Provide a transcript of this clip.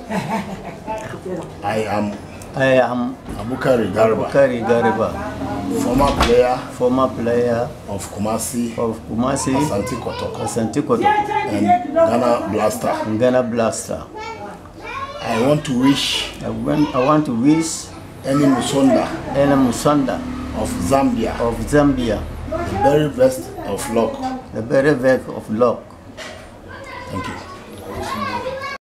I am Abubakar Garba, former player of Kumasi, Asante Kotoko, and Ghana Blaster. I want to wish any Musonda of Zambia the very best of luck. Thank you.